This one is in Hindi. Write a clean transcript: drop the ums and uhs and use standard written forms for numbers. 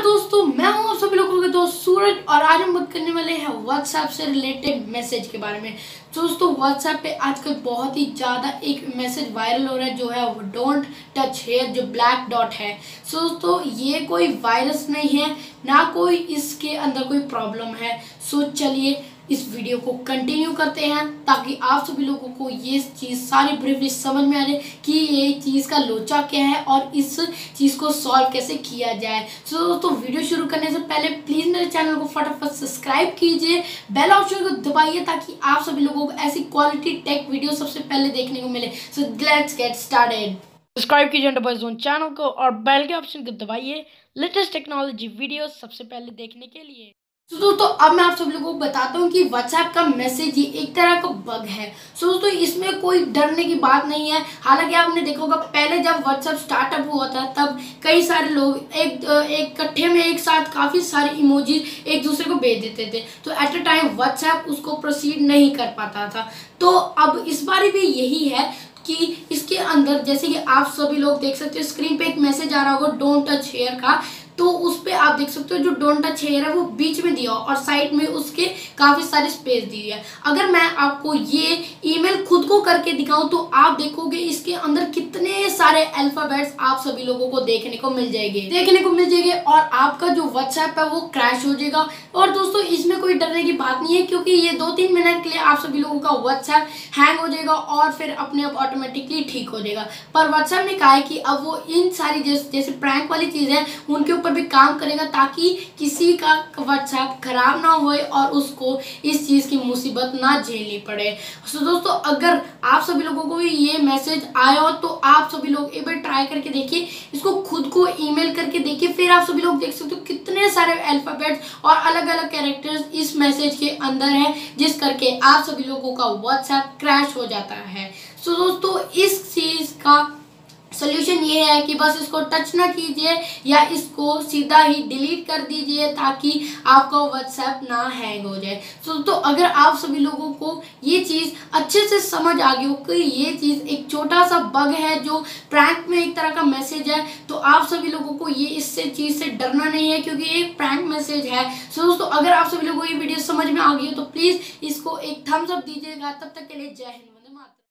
दोस्तों, मैं हूं आप सभी लोगों के दोस्त सूरज और आज हम बात करने वाले हैं व्हाट्सएप से रिलेटेड मैसेज के बारे में। दोस्तों, व्हाट्सएप पे आजकल बहुत ही ज़्यादा एक मैसेज वायरल हो रहा है जो है वो डोंट टच हेयर, जो ब्लैक डॉट है। दोस्तों, ये कोई वायरस नहीं है, ना कोई इसके अंदर कोई प्रॉब्लम है। चलिए इस वीडियो को कंटिन्यू करते हैं ताकि आप सभी लोगों को ये चीज़ सारी ब्रीफली समझ में आ जाए कि ये चीज़ का लोचा क्या है और इस चीज़ को सॉल्व कैसे किया जाए। दोस्तों, वीडियो शुरू करने से पहले प्लीज़ मेरे चैनल को फटाफट सब्सक्राइब कीजिए, बेल ऑप्शन को दबाइए ताकि आप सभी लोगों को ऐसी क्वालिटी टेक वीडियो सबसे पहले देखने को मिले। So let's get started. Subscribe कीजिए डबल चैनल को और बेल के ऑप्शन को दबाइए लेटेस्ट टेक्नोलॉजी वीडियो सबसे पहले देखने के लिए। तो दोस्तों, अब मैं आप सब लोगों को बताता हूँ कि व्हाट्सएप का मैसेज ही एक तरह का बग है। दोस्तों, इसमें कोई डरने की बात नहीं है। हालांकि आपने देखा होगा पहले जब व्हाट्सएप स्टार्टअप हुआ था तब कई सारे लोग एक इकट्ठे में एक साथ काफ़ी सारे इमोजी एक दूसरे को भेज देते थे, तो एट अ टाइम व्हाट्सएप उसको प्रोसीड नहीं कर पाता था। तो अब इस बार भी यही है कि इसके अंदर जैसे कि आप सभी लोग देख सकते हो स्क्रीन पे एक मैसेज आ रहा होगा डोंट टच हेयर का, तो उस पे आप देख सकते हो जो डोंट टच हेयर है वो बीच में दिया और साइड में उसके काफ़ी सारे स्पेस दी है। अगर मैं आपको ये ईमेल खुद को करके दिखाऊं तो आप देखोगे इसके अंदर कितने सारे अल्फाबेट्स आप सभी लोगों को देखने को मिल जाएंगे और आपका जो व्हाट्सएप है वो क्रैश हो जाएगा। और दोस्तों, इसमें कोई डरने की बात नहीं है क्योंकि ये 2-3 मिनट के लिए आप सभी लोगों का व्हाट्सएप हैंग हो जाएगा और फिर अपने आप ऑटोमेटिकली ठीक हो जाएगा। पर व्हाट्सएप ने कहा है कि अब वो इन सारी जैसे प्रैंक वाली चीज़ें उनके ऊपर भी काम करेगा ताकि किसी का व्हाट्सएप खराब ना होए और उसको इस चीज़ की मुसीबत ना झेलनी पड़े। तो दोस्तों, अगर आप सभी लोगों को भी ये मैसेज आया हो तो आप सभी लोग एक बार ट्राई करके देखिए, इसको खुद को ईमेल करके देखिए, फिर आप सभी लोग देख सकते हो कितने सारे अल्फाबेट्स और अलग अलग कैरेक्टर्स इस मैसेज के अंदर है जिस करके आप सभी लोगों का व्हाट्सएप क्रैश हो जाता है। तो दोस्तों, इस चीज़ का सोल्यूशन ये है कि बस इसको टच ना कीजिए या इसको सीधा ही डिलीट कर दीजिए ताकि आपका व्हाट्सएप ना हैंग हो जाए। तो अगर आप सभी लोगों को ये चीज़ अच्छे से समझ आ गई हो कि ये चीज़ एक छोटा सा बग है जो प्रैंक में एक तरह का मैसेज है, तो आप सभी लोगों को ये इससे चीज़ से डरना नहीं है क्योंकि ये एक प्रैंक मैसेज है। दोस्तों, अगर आप सभी लोगों को ये वीडियो समझ में आ गई हो तो प्लीज़ इसको एक थम्स अप दीजिएगा। तब तक के लिए जय हिंद।